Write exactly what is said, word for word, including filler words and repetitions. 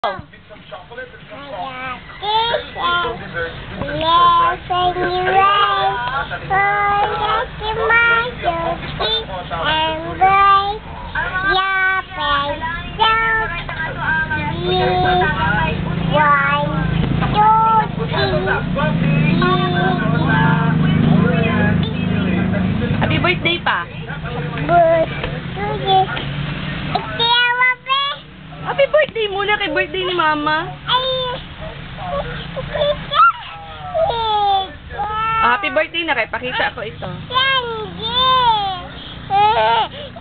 Oh. Happy birthday pa. Happy birthday muna kay birthday ni Mama. Ah, happy birthday na kay. Pakita ako ito.